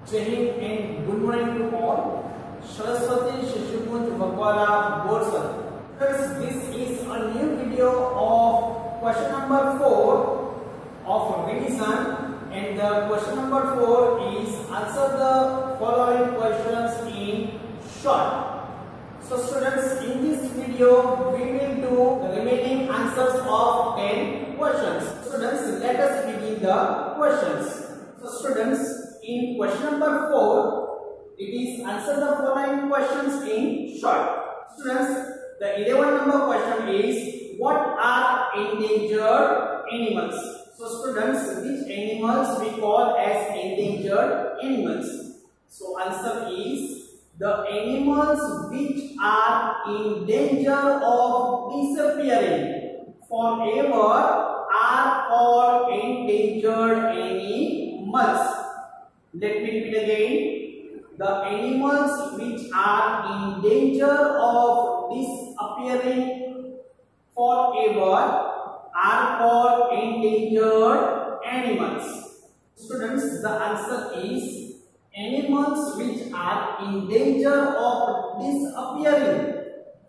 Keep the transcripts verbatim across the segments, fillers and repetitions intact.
Jai Hind and good morning to all. Saraswati Shishukunj Vakwala Borsal. This is a new video of question number four of revision, and the question number four is answer the following questions in short. So students, in this video we will do the remaining answers of ten questions. Students, let us begin the questions. So students, in question number four, it is answer the following questions in short. Students, the eleven number question is what are endangered animals? So students, which animals we call as endangered animals? So answer is the animals which are in danger of disappearing forever are called endangered animals. Let me repeat again. The animals which are in danger of disappearing forever are called endangered animals. Students, the answer is animals which are in danger of disappearing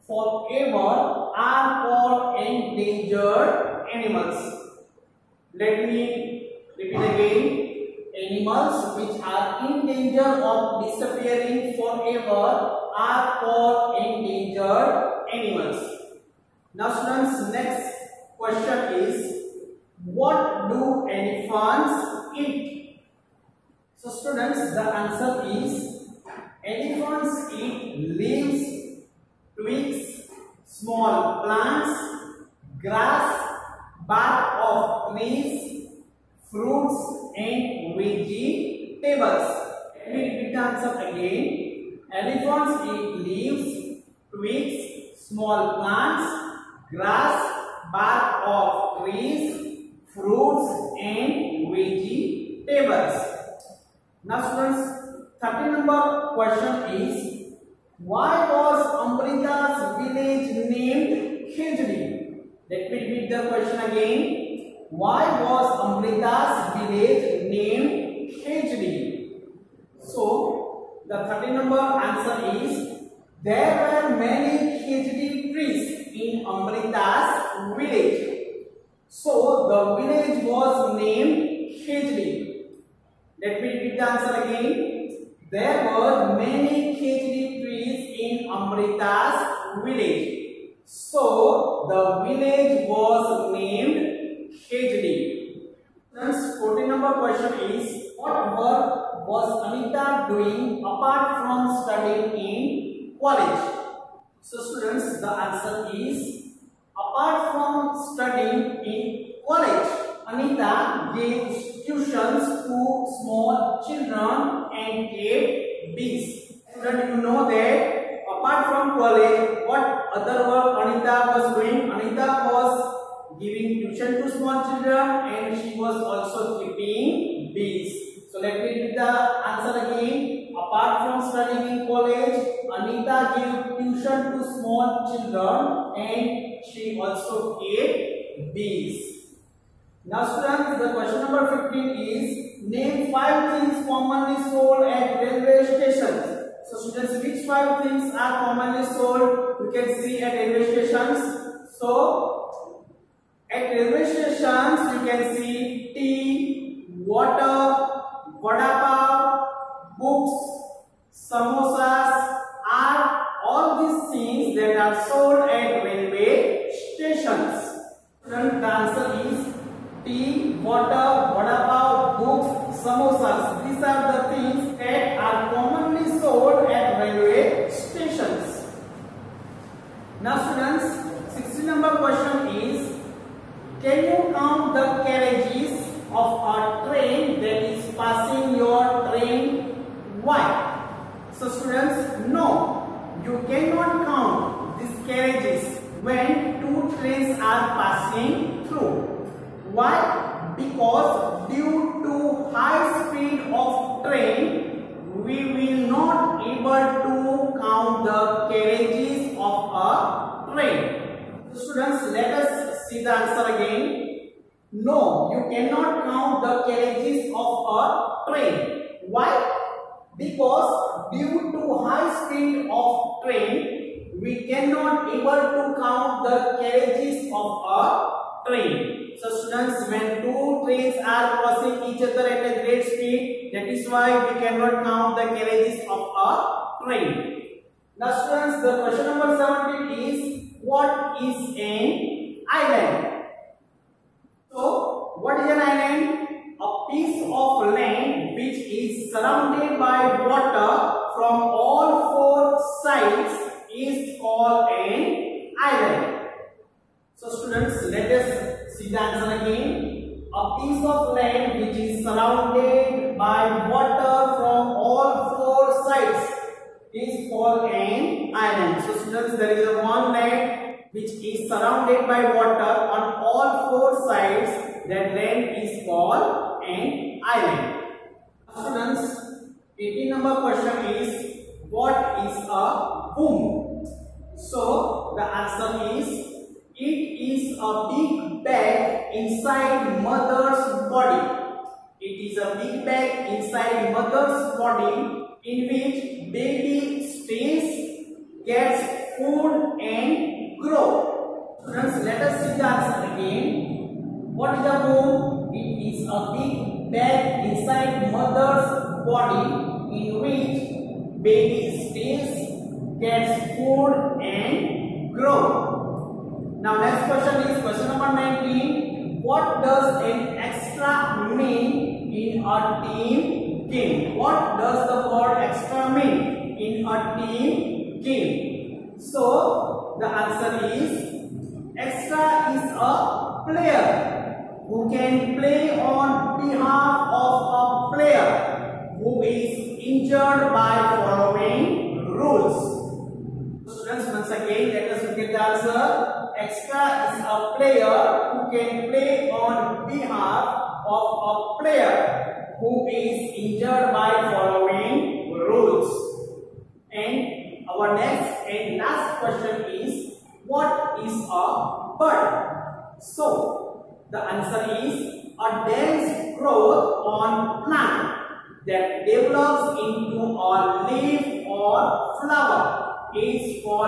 forever are called endangered animals. Let me repeat again. Animals which are in danger of disappearing forever are called endangered animals. Now students, next question is what do elephants eat? So students, the answer is elephants eat leaves, twigs, small plants, grass, bark of trees, fruits and vegetables. Let me repeat the answer again. Elephants eat leaves, twigs, small plants, grass, bark of trees, fruits and vegetables. Now students, thirty number question is why was Amrita's village named Khejdi? Let me repeat the question again. Why was Amrita's village named Khejdi? So the thirty number answer is there were many Khejdi trees in Amrita's village. So the village was named Khejdi. Let me repeat the answer again. There were many Khejdi trees in Amrita's village. So the village was named Khejdi. Next, fourteen number question is what work was Anita doing apart from studying in college? So students, the answer is apart from studying in college, Anita gave tuitions to small children and kept bees. Students, you know that apart from college, what other work Anita was doing? Anita was giving tuition to small children and she was also keeping bees. So let me repeat the answer again. Apart from studying in college, Anita gave tuition to small children and she also kept bees. Now students, the question number fifteen is name five things commonly sold at railway stations. So students, which five things are commonly sold? You can see at railway stations. So at railway stations, you can see tea, water, vada pav, books, samosas are all these things that are sold at railway stations. Then the answer is tea, water, vada pav, books, samosas. These are the things that are commonly sold at railway stations. Now students, sixteen number question is can you count the carriages of a train that is passing your train? Why? So students, no, you cannot count these carriages when two trains are passing through. Why? Because due to high speed of train, we will not able to count the carriages of a train. So students, let us see the answer again. No, you cannot count the carriages of a train. Why? Because due to high speed of train, we cannot able to count the carriages of a train. So students, when two trains are crossing each other at a great speed, that is why we cannot count the carriages of a train. Now students, the question number seventeen is, what is an island? So what is an island? A piece of land which is surrounded by water from all four sides is called an island. So students, let us see the answer again. A piece of land which is surrounded by water from all four sides is called an island. So students, there is a one land which is surrounded by water on all four sides. That land is called an island. Students, eighteen number question is, what is a womb? So the answer is, it is a big bag inside mother's body. It is a big bag inside mother's body in which baby stays, gets food and grow. Students, let us see the answer again. What is a womb? It is a big bag inside mother's body in which baby stays, gets food and grow. Now next question is question number nineteen. What does an extra mean in a team game? What does the word extra mean in a team game? So the answer is, extra is a player who can play on behalf of a player who is injured by following rules. Students, once again, let us look at the answer. Extra is a player who can play on behalf of a player who is injured by following rules. And our next and last question is, what is a bud? So the answer is, a dense growth on plant that develops into a leaf or flower is called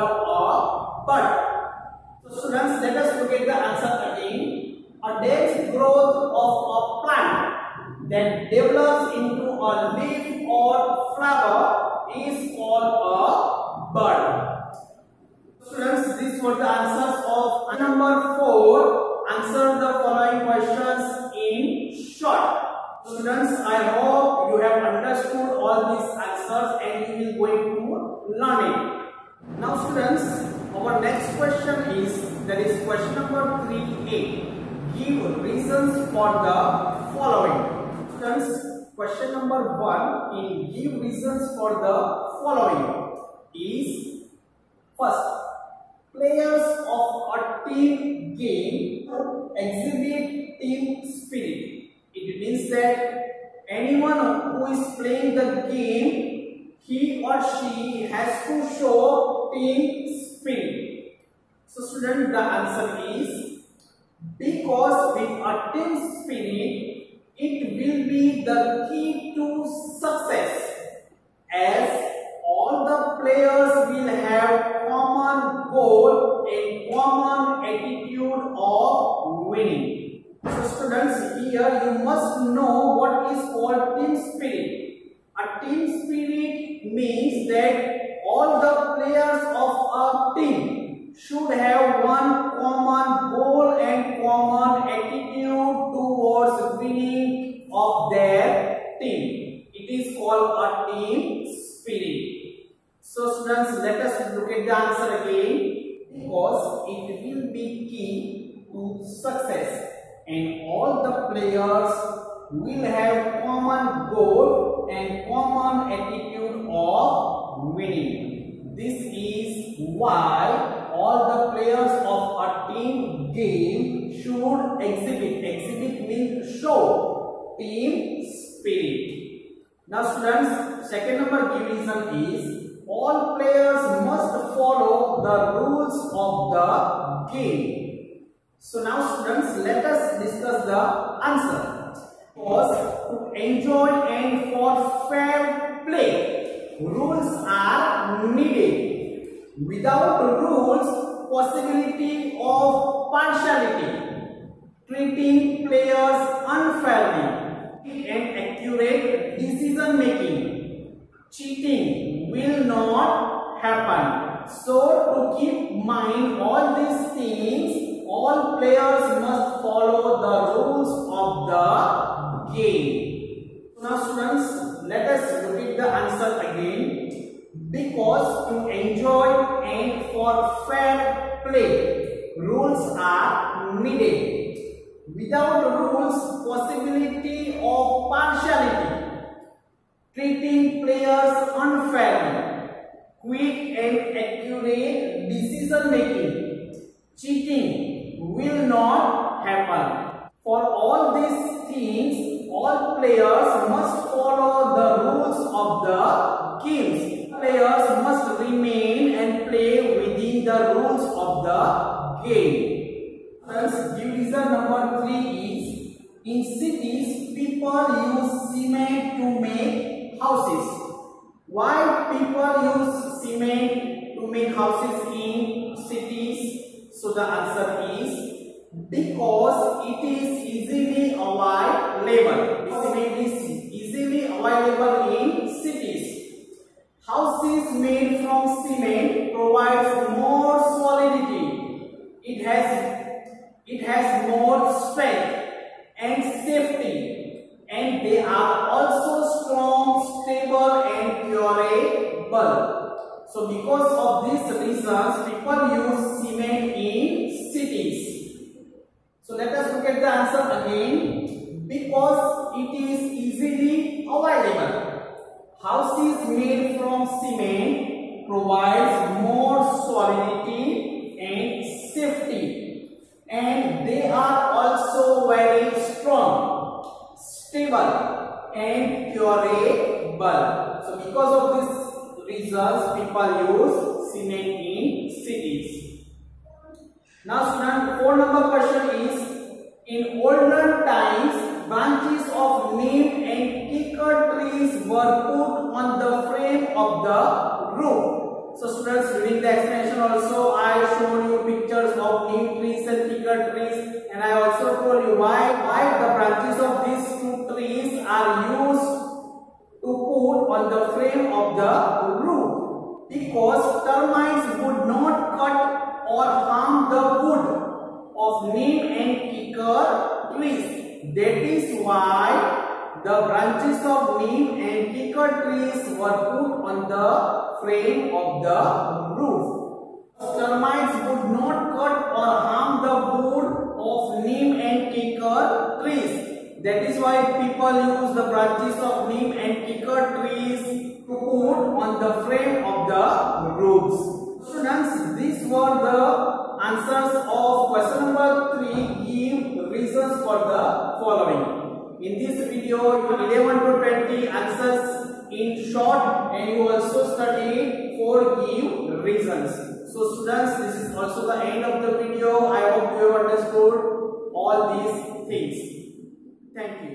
a bud. So students, let us look at the answer again. A dense growth of a plant that develops into a leaf or flower is called a bud. Students, these were the answers of number four. Answer the following questions in short. Students, I hope you have understood all these answers and you will going to learn it. Now students, our next question is, that is question number three A. Give reasons for the following. Students, question number one in give reasons for the following is, first, players of a team game exhibit team spirit. It means that anyone who is playing the game, he or she has to show team spirit. So student, the answer is, because with a team spirit, it will be the key to success, as all the players will have common goal and common attitude of winning. So students, here you must know what is called team spirit. A team spirit means that all the players of a team should have one common goal and common attitude towards winning of their team. It is called a team spirit. So students, let us look at the answer again, because it will be key to success and all the players will have common goal and common attitude of winning. This is why all the players of a team game should exhibit, exhibit means show, team spirit. Now students, second number give reason is, all players must follow the rules of the game. So now students, let us discuss the answer. Because to enjoy and for fair play. Rules are needed. Without rules, possibility of partiality, treating players unfairly, and accurate decision making, cheating will not happen. So to keep mind all these things, all players must follow the rules of the game. Now students, let us repeat the answer again. Because to enjoy and for fair play, rules are needed. Without rules, possibility of partiality, treating players unfairly, quick and accurate decision making, cheating will not happen. For all these things, all players must follow the rules of the games. Players must remain and play within the rules of the game. Friends, division number three is, in cities, people use cement to make houses. Why people use cement to make houses in cities? So the answer is, because it is easily available. Cement is easily available in cities. Houses made from cement provides more solidity. It has it has more strength and safety, and they are also strong, stable, and durable. So because of these reasons, people use cement in cities. So let us look at the answer again. Because it is easily available. Houses made from cement provides more solidity and safety, and they are also very strong, stable, and durable. So because of these reasons, people use cement in cities. Now student, four number question is, in olden times, branches of neem and kikar trees were put on the frame of the roof. So students, during the explanation also I showed you pictures of neem trees and kikar trees, and I also told you why, why the branches of these two trees are used to put on the frame of the roof. Because termites would not cut or harm the wood of neem and kikar trees. That is why the branches of neem and kikar trees were put on the frame of the roof. Termites would not cut or harm the wood of neem and kikar trees. That is why people use the branches of neem and kikar trees to put on the frame of the roofs. Students, these were the answers of question number three. Give reasons for the following. In this video, you eleven to twenty answers in short, and you also study four give reasons. So students, this is also the end of the video. I hope you have understood all these things. Thank you.